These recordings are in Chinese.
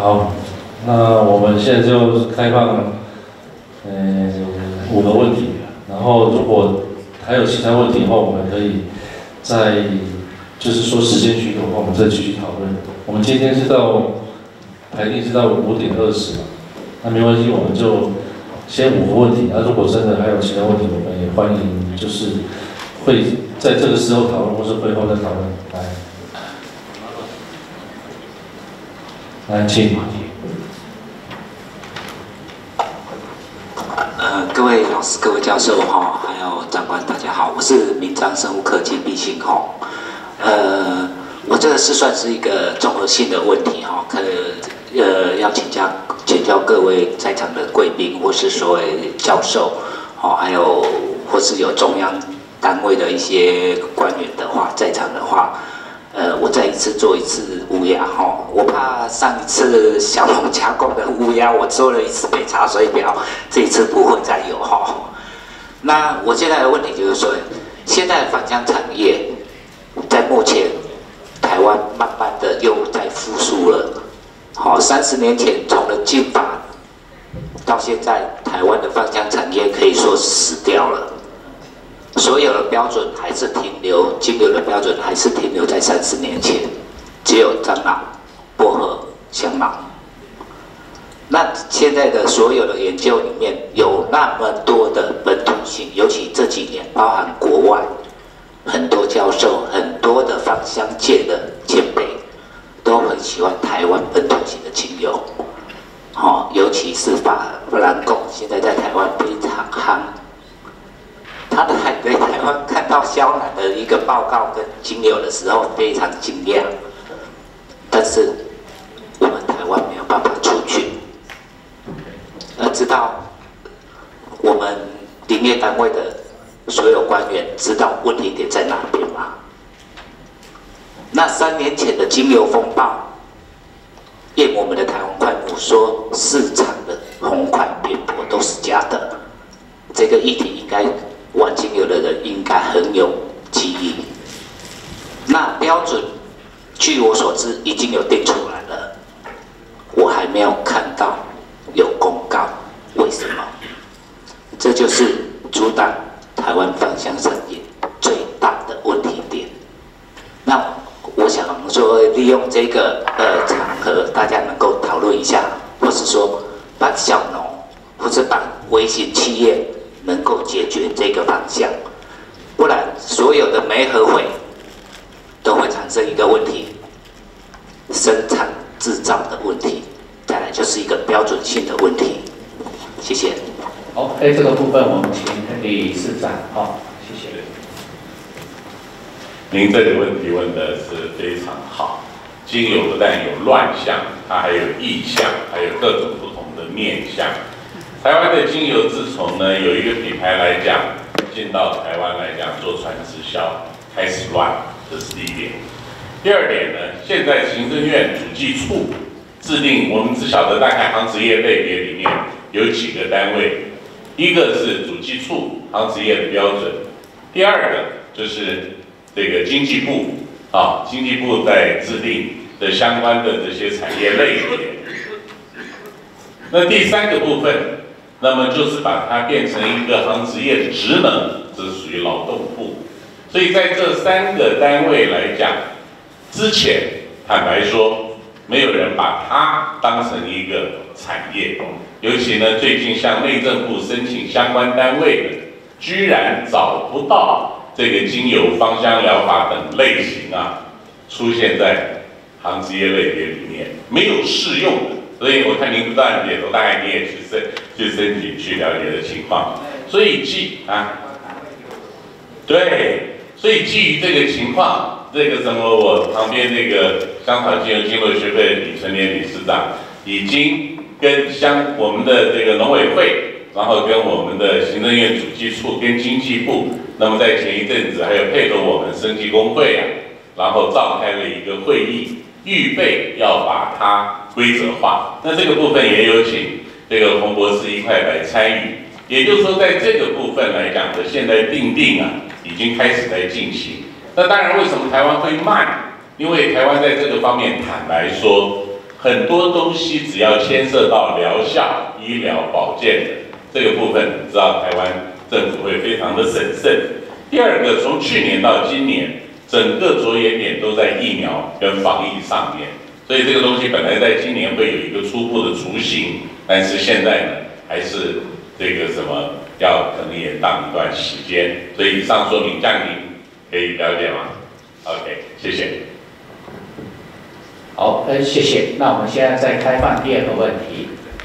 好，那我们现在就开放，5个问题，然后如果还有其他问题的话，我们可以在就是说时间许可的话，我们再继续讨论。我们今天是排定是到5:20嘛，那没关系，我们就先5个问题。那如果真的还有其他问题，我们也欢迎就是会在这个时候讨论，或是会后再讨论。来，请。 各位老师、各位教授哈，还有长官，大家好，我是明章生物科技毕信哈。我这个是算是一个综合性的问题哈，要请教各位在场的贵宾或是所谓教授，哦，还有或是有中央单位的一些官员的话，在场的话。我再做一次乌鸦哈，我怕上一次小农加工的乌鸦，我做了一次被查水表，这一次不会再有哈。那我现在的问题就是说，现在的芳香产业在目前台湾慢慢的又在复苏了。好，30年前从了禁法到现在，台湾的芳香产业可以说是死掉了。所有的标准还是精油的标准还是停留在30年前，只有樟脑、薄荷、香茅。那现在的所有的研究里面有那么多的本土性，尤其这几年，包含国外很多教授、很多的芳香界的前辈，都很喜欢台湾本土性的精油。尤其是法兰贡，现在在台湾非常夯。他在台湾看到肖楠的一个报告跟精油的时候非常惊讶，但是我们台湾没有办法出去。知道我们林业单位的所有官员知道问题点在哪边吗？那3年前的精油风暴，验我们的台湾快木说市场的红块扁柏都是假的，这个议题应该。玩精油的人应该很有记忆。那标准，据我所知已经有定出来了，我还没有看到有公告，为什么？这就是阻挡台湾芳香产业最大的问题点。那我想说，利用这个场合，大家能够讨论一下，或是说帮小农，或是帮微型企业。能够解决这个方向，不然所有的媒合会都会产生一个问题：生产制造的问题，再来就是一个标准性的问题。谢谢。 好，这个部分我们请理事长，谢谢。 您这个问题问的是非常好，精油不但有乱象，它还有异象，还有各种不同的面向。台湾的精油自从呢有一个品牌来讲进到台湾来讲做传直销开始乱，这是第一点。第二点呢，现在行政院主计处制定，我们只晓得大概行职业类别里面有几个单位，一个是主计处行职业的标准，第二个就是这个经济部经济部在制定的相关的这些产业类别。那第3个部分。那么就是把它变成一个行职业的职能，这是属于劳动部。所以在这3个单位来讲，之前坦白说，没有人把它当成一个产业。尤其呢，最近向内政部申请相关单位的，居然找不到这个精油、芳香疗法等类型出现在行职业类别里面，没有适用的。所以我看您不断点头，大概你也去申请去了解的情况。所以所以基于这个情况，这个什么，我旁边那个香草精油经络学会李成年理事长已经跟我们的这个农委会，然后跟我们的行政院主计处跟经济部，那么在前一阵子还有配合我们生技工会然后召开了一个会议。预备要把它规则化，那这个部分也有请这个洪博士一块来参与。也就是说，在这个部分来讲的，现在定已经开始在进行。那当然，为什么台湾会慢？因为台湾在这个方面，坦白说， 很多东西只要牵涉到疗效、医疗保健的这个部分，你知道台湾政府会非常的审慎。第二个，从去年到今年，整个着眼点都在疫苗跟防疫上面，所以这个东西本来在今年会有一个初步的雏形，但是现在呢，还是这个什么要可能延宕一段时间。所以以上说明这样您可以了解吗 ？OK， 谢谢。 好，谢谢。那我们现在再开放第二个问题。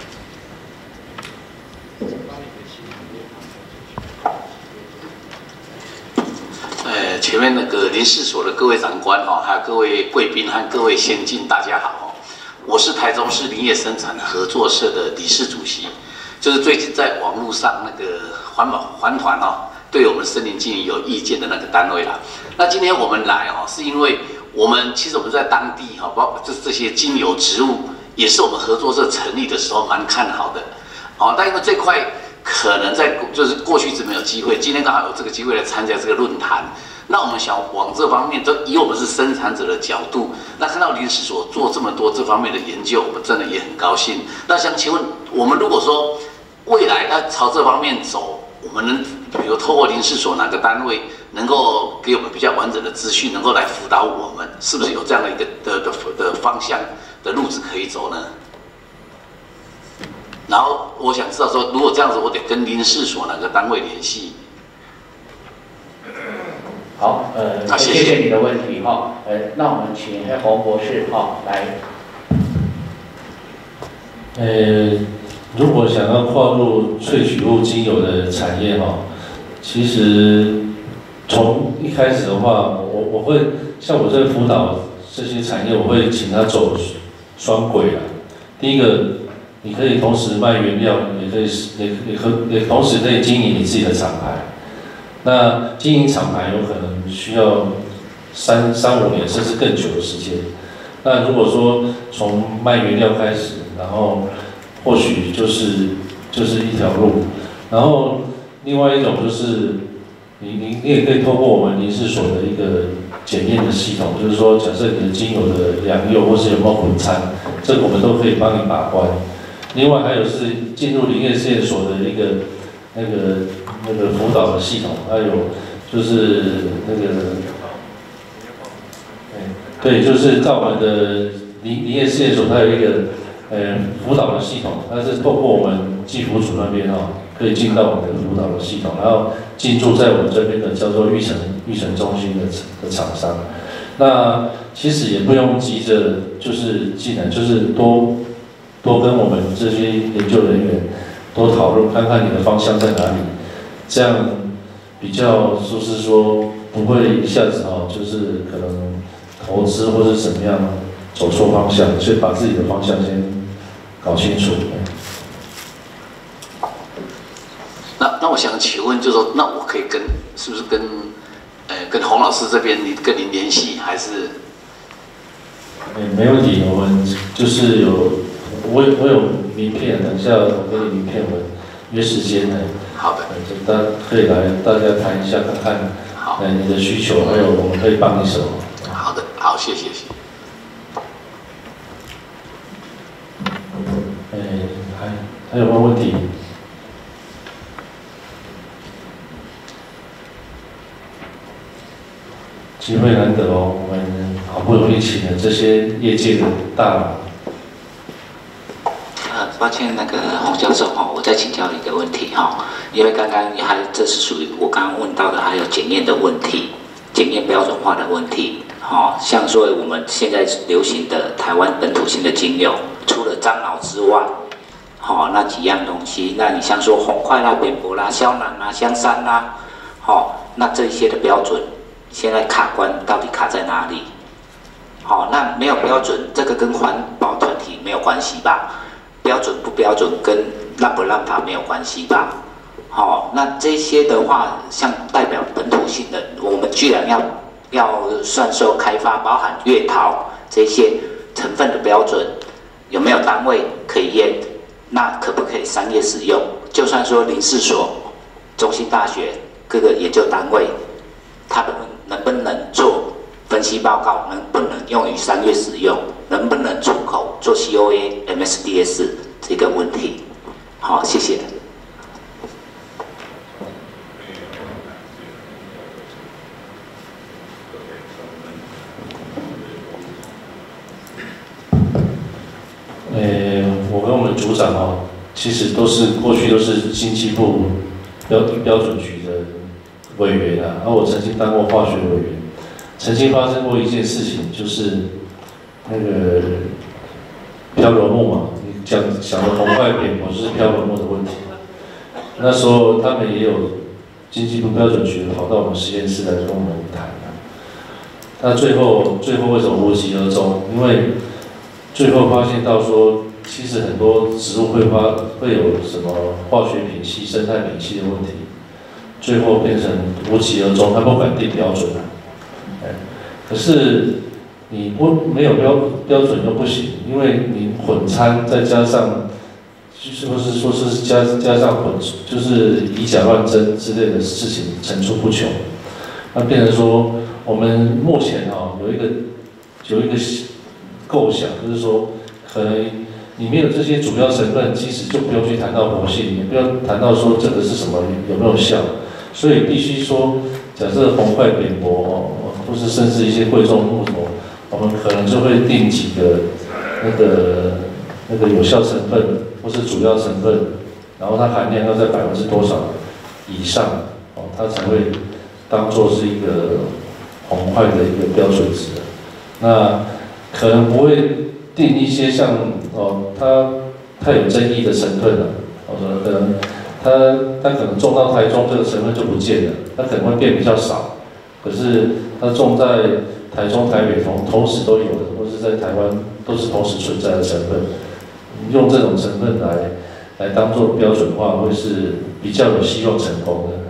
前面那个林试所的各位长官哈，还有各位贵宾和各位先进，大家好。我是台中市林业生产合作社的理事主席，就是最近在网络上那个环团哦，对我们森林经营有意见的那个单位啦。那今天我们来哦，是因为其实我们在当地哈，包括这些精油植物，也是我们合作社成立的时候蛮看好的。好，但因为这块可能就是过去一直没有机会，今天刚好有这个机会来参加这个论坛。那我们想往这方面，都以我们是生产者的角度，那看到林试所做这么多这方面的研究，我们真的也很高兴。那想请问，我们如果说未来要朝这方面走，我们能比如透过林试所哪个单位能够给我们比较完整的资讯，能够来辅导我们，是不是有这样的一个的方向的路子可以走呢？然后我想知道说，如果这样子，我得跟林试所哪个单位联系？ 好，谢谢你的问题哈。那我们请洪博士哈来。 如果想要跨入萃取物精油的产业哈，其实从一开始的话，我会像我这辅导这些产业，我会请他走双轨啦。第一个，你可以同时卖原料，也同时可以经营你自己的厂牌。那经营厂牌有可能需要3-5年甚至更久的时间。那如果说从卖原料开始，然后或许就是一条路。然后另外一种就是你也可以透过我们林试所的一个检验的系统，就是说假设你的精油的良莠或是有没有混掺，这个我们都可以帮你把关。另外还有是进入林业试验所的一个那个辅导的系统，还有就是对，就是在我们的林业试验所，它有一个辅导的系统，它是透过我们技辅组那边哦，可以进到我们的辅导的系统，然后进驻在我们这边的叫做育成中心的厂商。那其实也不用急着就是进来，就是多跟我们这些研究人员多讨论，看看你的方向在哪里，这样比较就是说不会一下子哦，就是可能投资或是怎么样走错方向，所以把自己的方向先搞清楚。 那我想请问，就是说，那我可以是不是跟洪老师这边跟您联系，还是？ 没问题，我们就是我有名片，等一下我给你名片，我们约时间呢。 好的。 大家可以来大家谈一下，看看你的需求，还有我们可以帮你什么。 好的，好，谢谢。 还有没有问题？机会难得哦，我们好不容易请了这些业界的大佬。 抱歉，那个洪教授哈，我再请教一个问题哈，因为刚刚这是属于我刚刚问到的，还有检验的问题，检验标准化的问题。好，像说我们现在流行的台湾本土性的精油，除了樟脑之外，好那几样东西，那你像说红块啦、扁柏啦、肖楠啦、香山啦，好，那这些的标准，现在卡关到底卡在哪里？好，那没有标准，这个跟环保团体没有关系吧？标准不标准跟滥不滥法没有关系吧？好，那这些的话，像代表本土性的，我们居然要贩售开发，包含月桃这些成分的标准，有没有单位可以验？那可不可以商业使用？就算说林试所、中兴大学各个研究单位，它能不能做分分析报告能不能用于商业使用，能不能出口做 COA、MSDS 这个问题。好，谢谢。 我跟我们组长哦，其实过去都是经济部标准局的委员啊，我曾经当过化学委员，曾经发生过一件事情，就是那个漂流木嘛，你想的红块扁膜就是漂流木的问题。那时候他们也有经济部标准局跑到我们实验室来跟我们谈。那最后为什么无疾而终？因为最后发现到说，其实很多植物会有什么化学品系、生态品系的问题，最后变成无疾而终，它不敢定标准了。可是你没有标准又不行，因为你混掺再加上，是不是说是加上就是以假乱真之类的事情层出不穷，那变成说我们目前有一个构想，就是说可能里面有这些主要成分，其实就不用去谈到活性，也不用谈到说这个是什么有没有效，所以必须说，假设红块扁柏或是甚至一些贵重木头，我们可能就会定几个那个有效成分或是主要成分，然后它含量要在%多少以上，它才会当做是一个红块的一个标准值。那可能不会定一些像它有争议的成分了，可能它可能种到台中这个成分就不见了，它可能会变比较少，可是它种在台中、台北同时都有的，或是在台湾都是同时存在的成分，用这种成分来当做标准化，会是比较有希望成功的。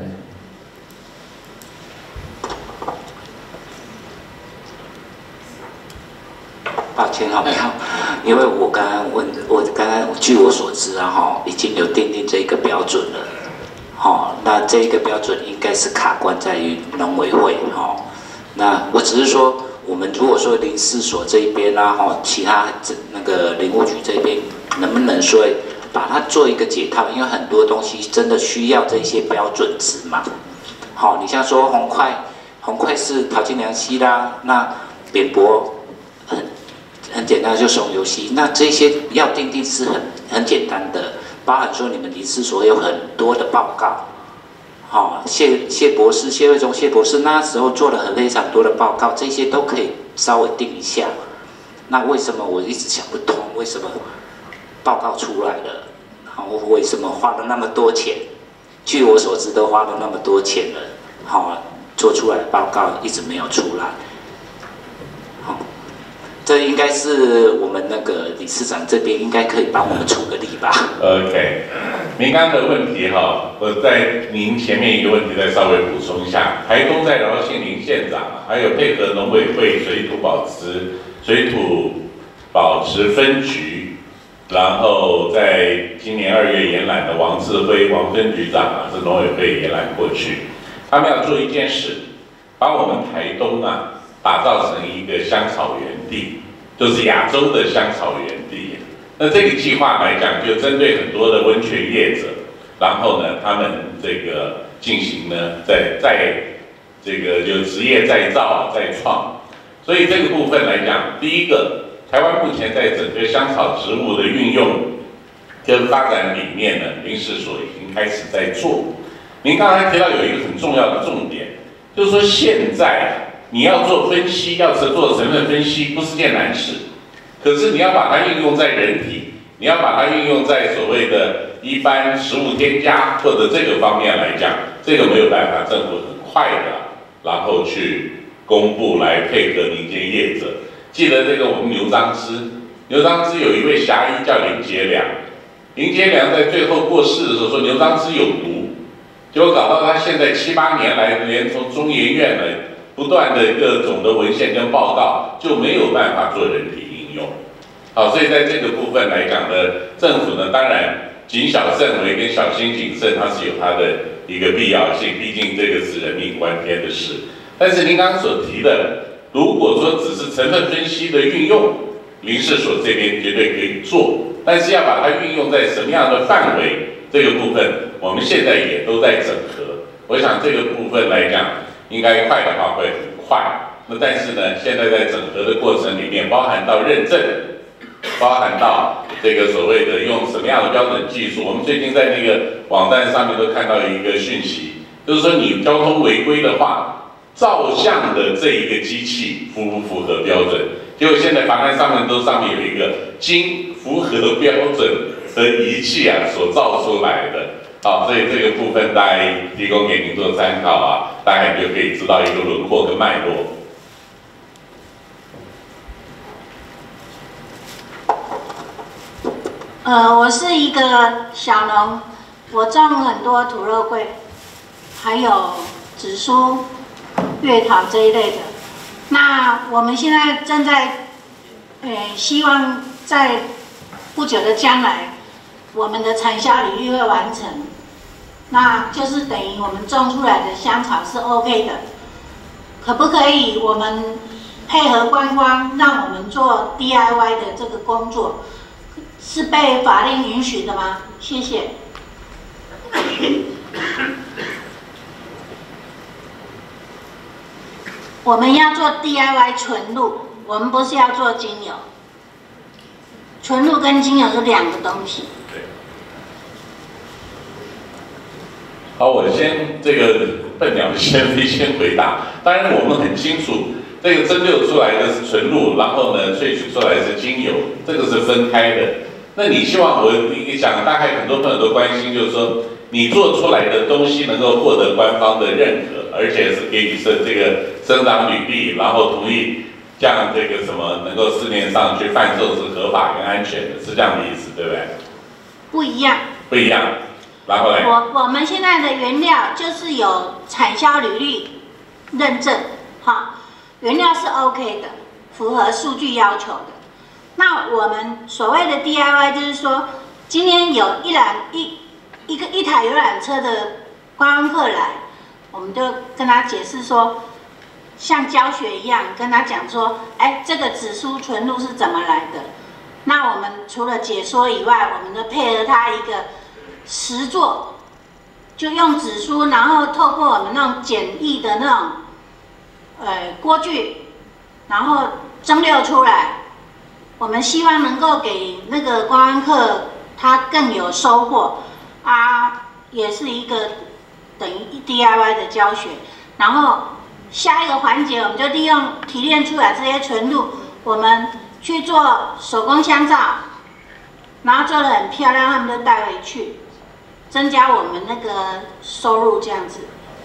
抱歉没有，因为我刚刚据我所知啊已经有订定这个标准了，那这个标准应该是卡关在于农委会那我只是说，我们如果说林试所这边啊其他那个林务局这边能不能说把它做一个解套，因为很多东西真的需要这些标准值嘛。你像说红块是桃金良烯啦，那扁柏很简单，就松油烯，那这些要定定是很简单的，包含说你们林试所有很多的报告，谢博士、谢惠忠谢博士那时候做了非常多的报告，这些都可以稍微定一下。那为什么我一直想不通，为什么报告出来了，然后为什么花了那么多钱？据我所知，都花了那么多钱了，做出来的报告一直没有出来。这应该是我们那个理事长这边应该可以帮我们出个力吧。 OK， 您刚刚的问题我在您前面一个问题再稍微补充一下。台东在饶信林县长，还有配合农委会水土保持分局，然后在今年2月延揽的王志辉王分局长是农委会延揽过去，他们要做一件事，把我们台东打造成一个香草园地，就是亚洲的香草园地。那这个计划来讲，就针对很多的温泉业者，然后呢，他们这个进行呢，在这个就职业再造、再创。所以这个部分来讲，第一个，台湾目前在整个香草植物的运用跟发展里面呢，林试所已经开始在做。您刚才提到有一个很重要的重点，就是说现在你要做分析，要做成分分析，不是件难事。可是你要把它运用在人体，你要把它运用在所谓的一般食物添加或者这个方面来讲，这个没有办法，政府很快的，然后去公布来配合民间业者。记得这个我们牛樟芝有一位侠医叫林杰良，林杰良在最后过世的时候说牛樟芝有毒，结果搞到他现在7、8年来，连从中研院来不断的各种的文献跟报告，就没有办法做人体应用。好，所以在这个部分来讲呢，政府呢当然谨小慎微跟小心谨慎，它是有它的一个必要性，毕竟这个是人命关天的事。但是您刚刚所提的， 如果说只是成分分析的运用，林试所这边绝对可以做，但是要把它运用在什么样的范围，这个部分我们现在也都在整合。我想这个部分来讲，应该快的话会很快。那但是呢，现在在整合的过程里面，包含到认证，包含到这个所谓的用什么样的标准技术。我们最近在那个网站上面都看到一个讯息，就是说你交通违规的话，照相的这一个机器符不符合标准？结果现在法案上面有一个经符合标准的仪器啊所造出来的。好，所以这个部分大概提供给您做参考啊，大概就可以知道一个轮廓跟脉络。 我是一个小农，我种很多土肉桂，还有紫苏、月桃这一类的。那我们现在正在，希望在不久的将来，我们的产销履历会完成。那就是等于我们种出来的香草是 OK 的，可不可以我们配合观光，让我们做 DIY 的这个工作？是被法令允许的吗？谢谢。我们要做 DIY 纯露，我们不是要做精油。纯露跟精油是两个东西。 好，我先这个笨鸟先回答。当然，我们很清楚，这个蒸馏出来的是纯露，然后呢萃取出来是精油，这个是分开的。那你希望你想，大概很多朋友都关心，就是说你做出来的东西能够获得官方的认可，而且是给你这个生长履历，然后同意这样这个什么能够市面上去贩售是合法跟安全的，是这样的意思，对不对？ 不一样。 不一样。然后呢？ 我们现在的原料就是有产销履历认证，好，原料是 OK 的，符合数据要求的。那我们所谓的 DIY 就是说，今天有一台游览车的观光客来，我们就跟他解释说，像教学一样，跟他讲说，这个紫苏纯露是怎么来的。那我们除了解说以外，我们就配合他一个实作，就用紫苏，然后透过我们那种简易的那种锅具，然后蒸馏出来。我们希望能够给那个观光客他更有收获啊，也是一个等于 DIY 的教学。然后下一个环节，我们就利用提炼出来这些纯露，我们去做手工香皂，然后做得很漂亮，他们就带回去，增加我们那个收入这样子。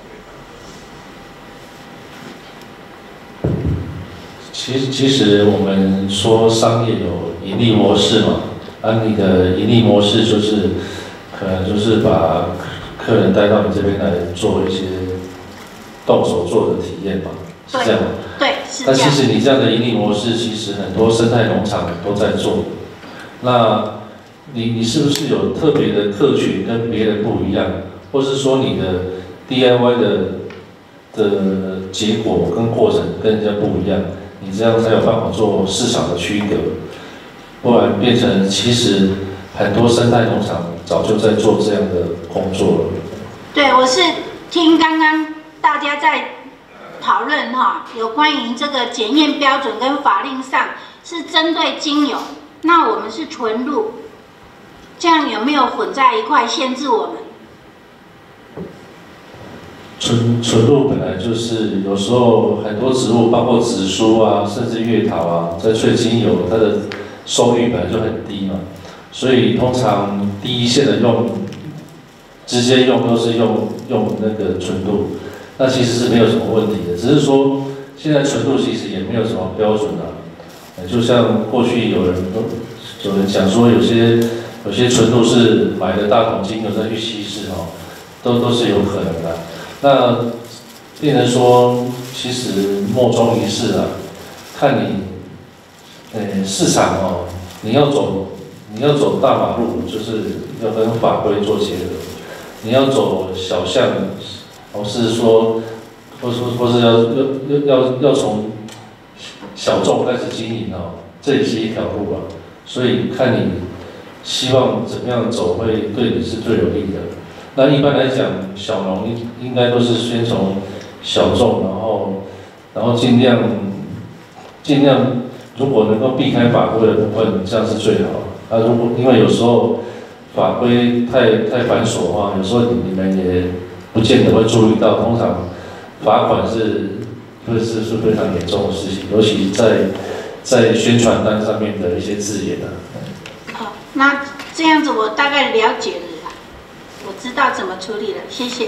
其实我们说商业有盈利模式嘛，你的盈利模式就是可能就是把客人带到你这边来做一些动手做的体验嘛，是这样吗？ 对，是这样。 那其实你这样的盈利模式，其实很多生态农场都在做。那你是不是有特别的客群跟别人不一样，或是说你的 DIY 的结果跟过程跟人家不一样？你这样才有办法做市场的区隔，不然变成其实很多生态农场早就在做这样的工作了。 对，我是听刚刚大家在讨论有关于这个检验标准跟法令上是针对精油，那我们是纯露，这样有没有混在一块限制我们？ 纯露本来就是有时候很多植物，包括紫苏啊，甚至月桃啊，在萃精油，它的收率本来就很低嘛，所以通常第一线的直接用都是用那个纯露，那其实是没有什么问题的，只是说现在纯露其实也没有什么标准啊，就像过去有人讲说有些纯露是买了大桶精油再去稀释都是有可能的。那变成说，其实莫衷一是啊，看你，市场你要走大马路，就是要跟法规做结合；你要走小巷，是说，或是要从小众开始经营这也是一条路啊。所以看你希望怎么样走会对你是最有利的。那一般来讲，小农应该都是先从小众，然后尽量，如果能够避开法规的部分，这样是最好。如果因为有时候法规太繁琐的话，有时候你们也不见得会注意到，通常罚款是非常严重的事情，尤其在宣传单上面的一些字眼啊。 好，那这样子我大概了解了啦，我知道怎么处理了，谢谢。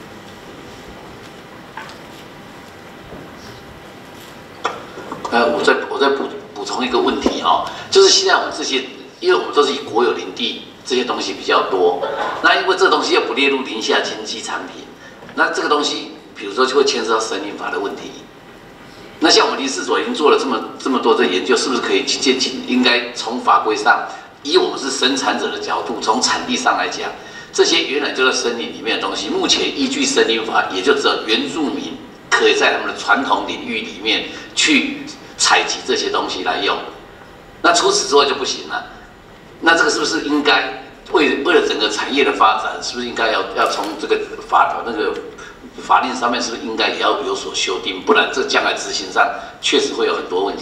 我再补充一个问题就是现在我们这些，因为我们都是以国有林地这些东西比较多，那因为这个东西又不列入林下经济产品，那这个东西比如说就会牵涉到森林法的问题。那像我们林试所已经做了这么多的研究，是不是可以应该从法规上，以我们是生产者的角度，从产地上来讲，这些原来就在森林里面的东西，目前依据森林法，也就只有原住民可以在他们的传统领域里面去采集这些东西来用，那除此之外就不行了。那这个是不是应该为了整个产业的发展，是不是应该要从这个法令上面，是不是应该也要有所修订？不然这将来执行上确实会有很多问题。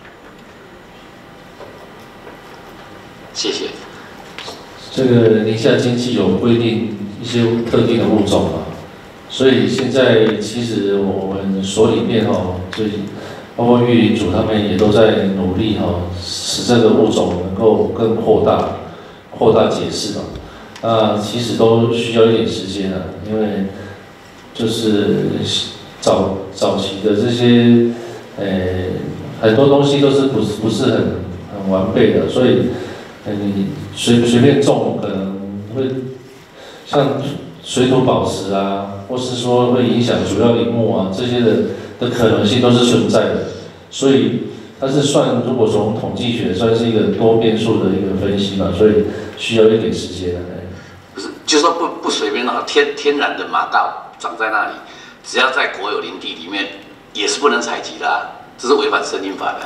谢谢。 这个林下经济有规定一些特定的物种所以现在其实我们所里面就包括育林组他们也都在努力使这个物种能够更扩大解释其实都需要一点时间因为就是早期的这些很多东西都是不是很完备的，所以你随便种可能会像水土保持或是说会影响主要林木这些的可能性都是存在的，所以它是如果从统计学算是一个多变数的一个分析所以需要一点时间不是，就是说不随便天然的马告长在那里，只要在国有林地里面也是不能采集的这是违反森林法的。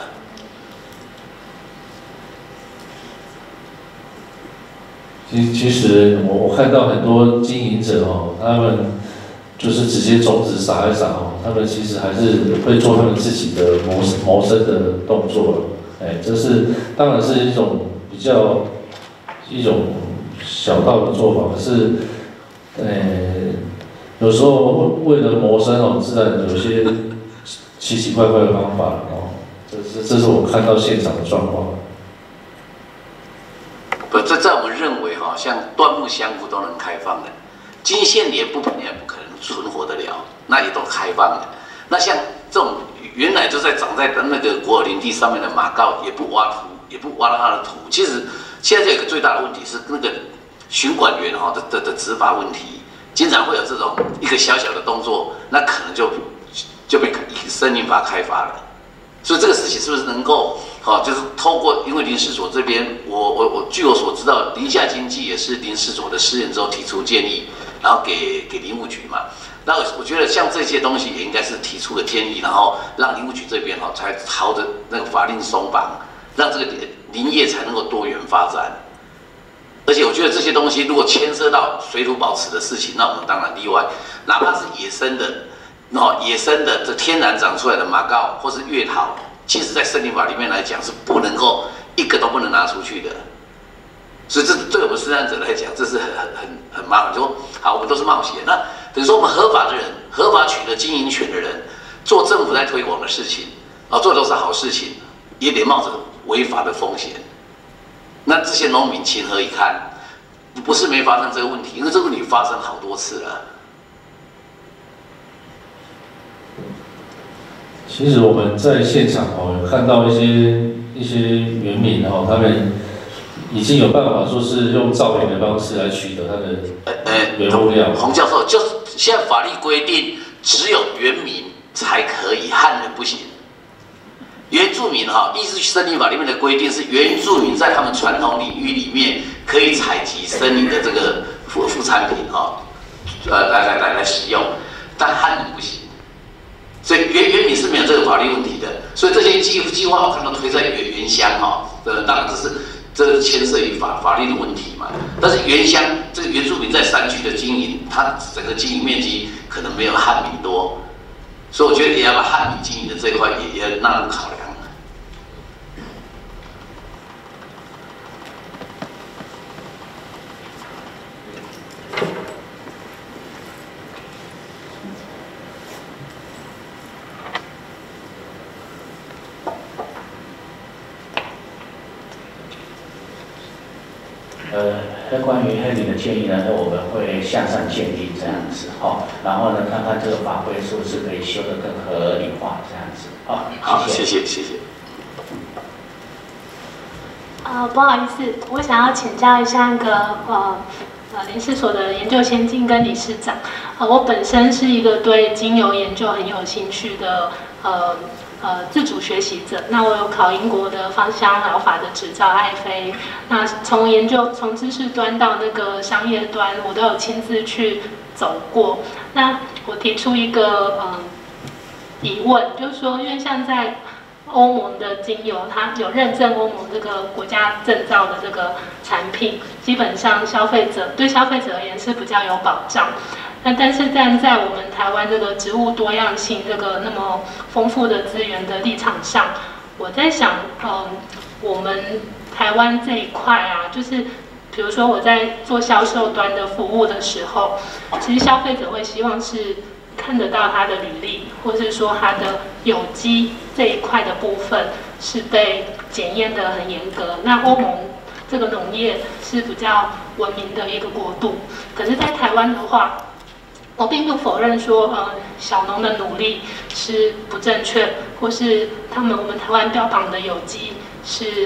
其实我看到很多经营者他们就是直接种子撒一撒他们其实还是会做他们自己的谋生的动作这是当然是一种小道的做法，可是有时候为了谋生自然有些奇奇怪怪的方法这是我看到现场的状况。 这在我们认为像椴木香菇都能开放的，金线莲不可能存活得了，那也都开放的。那像这种原来就长在那个国有林地上面的马告，也不挖土，也不挖它的土。其实现在有一个最大的问题是那个巡管员的执法问题，经常会有这种一个小小的动作，那可能就被森林法开罚了。所以这个事情是不是能够就是透过，因为林试所这边，据我所知道，林下经济也是林试所的试验之后提出建议，然后给林务局嘛。那我觉得像这些东西也应该是提出个建议，然后让林务局这边才朝着那个法令松绑，让这个林业才能够多元发展。而且我觉得这些东西如果牵涉到水土保持的事情，那我们当然例外，哪怕是野生的这天然长出来的马告或是月桃，其实在森林法里面来讲是不能够一个都不能拿出去的。所以这对我们生产者来讲，这是很麻烦。就说好，我们都是冒险。那等于说我们合法的人，合法取得经营权的人，做政府在推广的事情做的都是好事情，也得冒着违法的风险。那这些农民情何以堪？不是没发生这个问题，因为这个问题发生好多次了。 其实我们在现场有看到一些原民他们已经有办法说是用造林的方式来取得它的原物料。 洪教授，就是现在法律规定，只有原民才可以，汉人不行。原住民依据森林法里面的规定是原住民在他们传统领域里面可以采集森林的这个副产品来使用，但汉人不行。所以原民是没有这个法律问题的，所以这些计划我看到推在原乡哈，当然这牵涉于法律的问题嘛。但是原乡这个原住民在山区的经营，它整个经营面积可能没有汉民多，所以我觉得也要把汉民经营的这一块也要纳入考量。 关于你的建议呢，我们会向上建议这样子哈，然后呢，看看这个法规是不是可以修得更合理化这样子。好， 谢谢。 不好意思，我想要请教一下那个林试所的研究先进跟理事长。我本身是一个对精油研究很有兴趣的自主学习者。那我有考英国的芳香疗法的执照IFA。那从知识端到那个商业端，我都有亲自去走过。那我提出一个疑问，就是说，因为像在欧盟的精油，它有认证欧盟这个国家证照的这个产品，基本上对消费者而言是比较有保障。那但是站在我们台湾这个植物多样性这个那么丰富的资源的立场上，我在想，我们台湾这一块啊，就是比如说我在做销售端的服务的时候，其实消费者会希望是看得到它的履历，或是说它的有机这一块的部分是被检验得很严格。那欧盟这个农业是比较文明的一个国度，可是，在台湾的话，我并不否认说，小农的努力是不正确，或是我们台湾标榜的有机是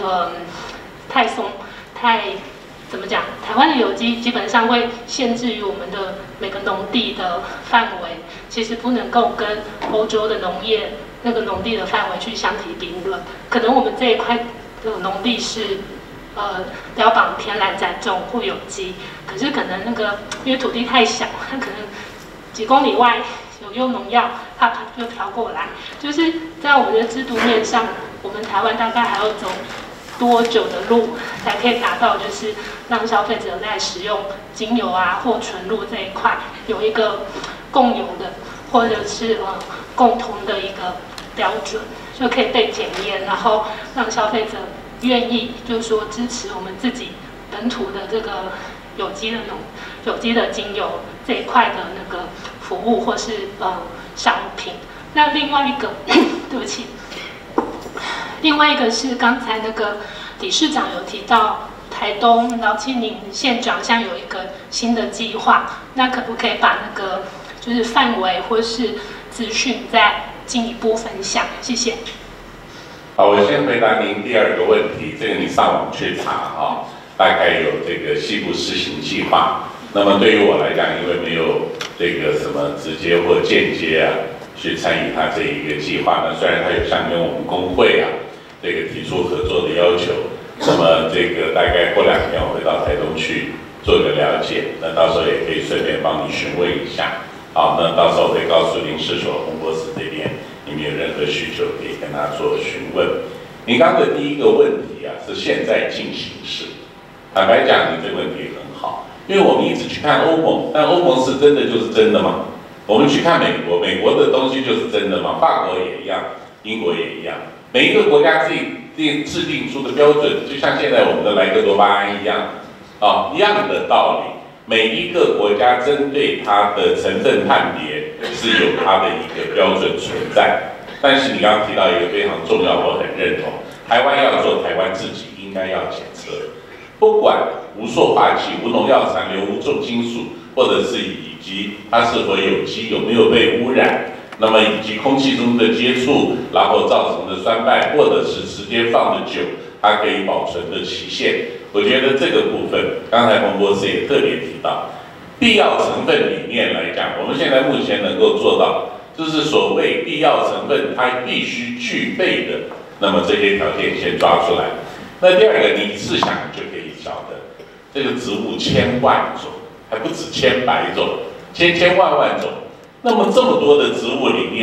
怎么讲？台湾的有机基本上会限制于我们的每个农地的范围，其实不能够跟欧洲的农业那个农地的范围去相提并论。可能我们这一块的农地是标榜天然栽种或有机，可是可能因为土地太小，它可能几公里外有用农药，它就飘过来。就是在我们的制度面上，我们台湾大概还要走多久的路，才可以达到就是让消费者在使用精油啊或纯露这一块有一个共有的或者是共同的一个标准，就可以被检验，然后让消费者愿意就是说支持我们自己本土的这个有机的精油这一块的那个服务或是商品。那另外一个，对不起。另外一个是刚才那个理事长有提到，台东劳庆宁县长像有一个新的计划，那可不可以把那个就是范围或是资讯再进一步分享？谢谢。 好，我先回答您第二个问题，这个你上网去查哈，大概有这个西部施行计划。那么对于我来讲，因为没有这个什么直接或间接去参与他这一个计划，那虽然他有向跟我们工会这个提出合作的要求，那么这个大概过2天我会到台东去做个了解，那到时候也可以顺便帮你询问一下。好，那到时候会告诉林试所洪博士这边，你们有任何需求可以跟他做询问。您刚的第一个问题是现在进行时，坦白讲，你这个问题很好，因为我们一直去看欧盟，但欧盟是真的就是真的吗？我们去看美国，美国的东西就是真的吗？法国也一样，英国也一样，每一个国家自己制定出的标准，就像现在我们的莱克多巴胺一样，一样的道理。每一个国家针对它的成分判别是有它的一个标准存在。但是你刚刚提到一个非常重要，我很认同，台湾要做台湾自己应该要检测，不管无塑化剂、无农药残留、无重金属，或者是以及它是否有机、有没有被污染，那么以及空气中的接触，然后造成的酸败，或者是时间放的久，它可以保存的期限。我觉得这个部分，刚才洪博士也特别提到，必要成分里面来讲，我们现在目前能够做到，就是所谓必要成分它必须具备的，那么这些条件先抓出来。那第二个，你试想就可以晓得，这个植物千万种，还不止千百种，千万种。那么这么多的植物里面，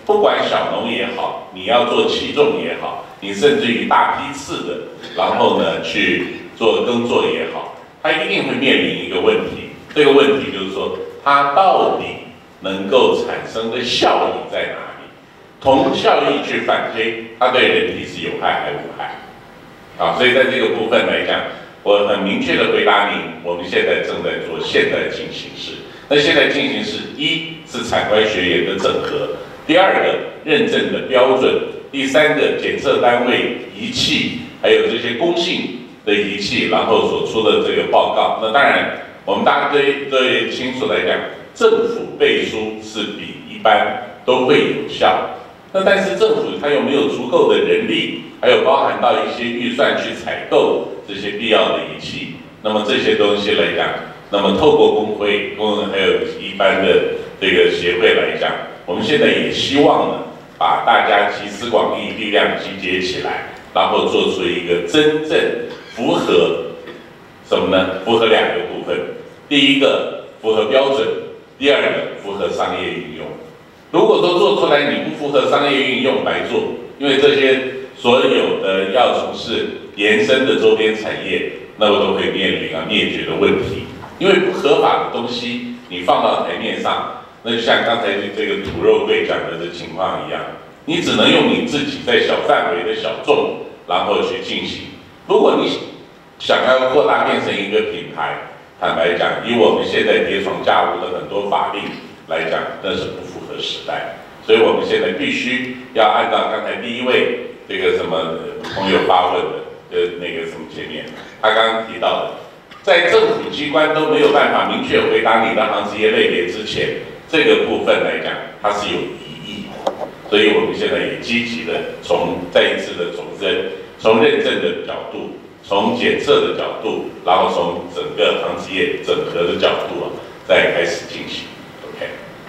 不管小农也好，你要做起种也好，你甚至于大批次的，然后呢去做耕作也好，它一定会面临一个问题。这个问题就是说，它到底能够产生的效益在哪里？从效益去反推，它对人体是有害还无害？啊，所以在这个部分来讲，我很明确的回答您，我们现在正在做现代进行式。那现在进行式，一是产官学研的整合，第二个认证的标准，第三个检测单位、仪器，还有这些公信的仪器，然后所出的这个报告。那当然，我们大家对清楚来讲，政府背书是比一般都会有效。那但是政府它有没有足够的人力，还有包含到一些预算去采购这些必要的仪器？那么这些东西来讲，那么透过工会、还有一般的这个协会来讲，我们现在也希望呢，把大家集思广益，力量集结起来，然后做出一个真正符合什么呢？符合两个部分，第一个符合标准，第二个符合商业运用。如果说做出来你不符合商业运用，白做，因为这些所有的要从事延伸的周边产业，那么都会面临灭绝的问题。因为不合法的东西你放到台面上，那就像刚才这个土肉柜讲的这情况一样，你只能用你自己在小范围的小众，然后去进行。如果你想要扩大变成一个品牌，坦白讲，以我们现在叠床架屋的很多法令来讲，那是不符合时代。所以我们现在必须要按照刚才第一位这个什么朋友发问的那个什么前面，他刚刚提到的，在政府机关都没有办法明确回答你的行职业类别之前，这个部分来讲，它是有疑义的。所以我们现在也积极的再一次的从认证的角度，从检测的角度，然后从整个行职业整合的角度再开始进行。OK。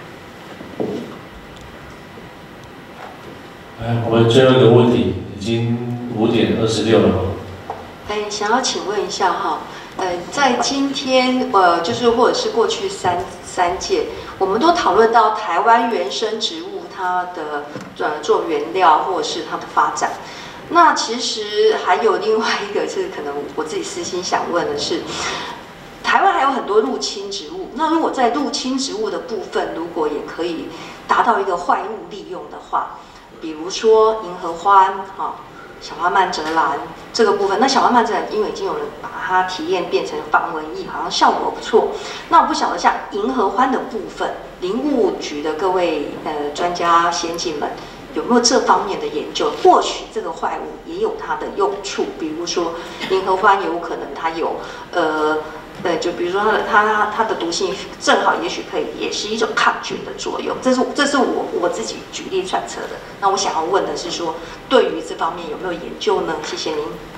我们最后一个问题，已经5点26了。 想要请问一下哈，在今天就是或者是过去三届，我们都讨论到台湾原生植物它的做原料或者是它的发展。那其实还有另外一个是可能我自己私心想问的是，台湾还有很多入侵植物。那如果在入侵植物的部分，如果也可以达到一个坏物利用的话，比如说银合欢小花曼泽兰这个部分，那小花曼泽兰因为已经有人把它提炼变成防蚊液，好像效果不错。那我不晓得像银合欢的部分，林务局的各位专家先进们有没有这方面的研究？或许这个坏物也有它的用处，比如说银合欢有可能它有就比如说它的毒性正好也许可以也是一种抗菌的作用，这是我自己举例揣测的。那我想要问的是说，对于这方面有没有研究呢？谢谢您。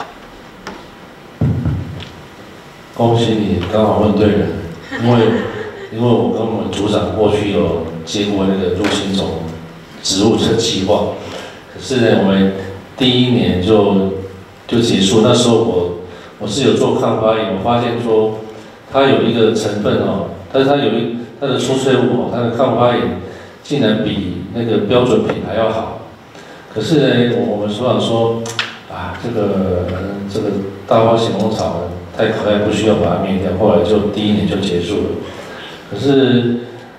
恭喜你，刚好问对人，因为我跟我们组长过去有接过那个入侵种植物的计划，可是呢，我们第1年就结束。那时候我是有做抗发炎，我发现说它有一个成分但是它的出萃物它的抗发炎竟然比那个标准品还要好。可是呢，我们所长说这个大花咸丰草太可爱，不需要把它灭掉。后来就第1年就结束了。可是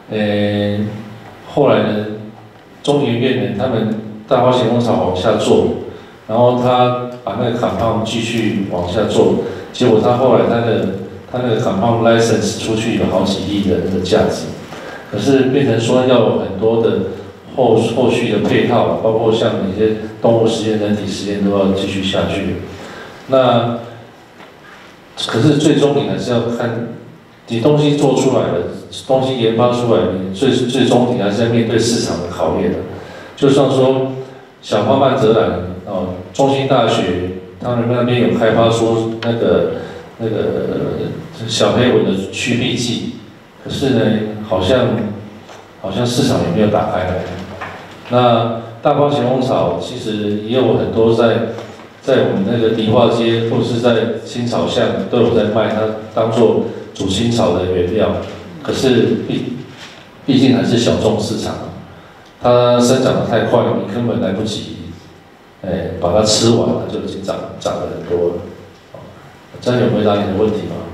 后来呢，中研院呢，他们大花咸丰草往下做，然后他把那个compound继续往下做，结果他后来他那个compound license 出去有好几亿的那个价值，可是变成说要有很多的后续的配套，包括像一些动物实验、人体实验都要继续下去。那可是最终你还是要看你东西做出来了，东西研发出来，你最终你还是要面对市场的考验的。就像说小花曼泽兰中兴大学他们那边有开发出那个小黑蚊的驱避剂，可是呢，好像市场也没有打开来。那大花咸丰草其实也有很多在我们那个迪化街或是在青草巷都有在卖，它当做煮青草的原料。可是毕竟还是小众市场， 它生长得太快，你根本来不及，把它吃完了，就已经长得很多了。这样有回答你的问题吗？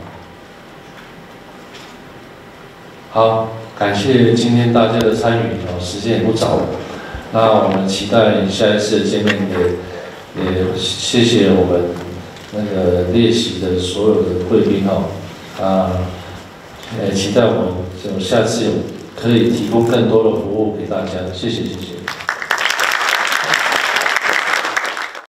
好，感谢今天大家的参与，时间也不早了，那我们期待下一次的见面，也谢谢我们那个列席的所有的贵宾期待我们下次可以提供更多的服务给大家，谢谢。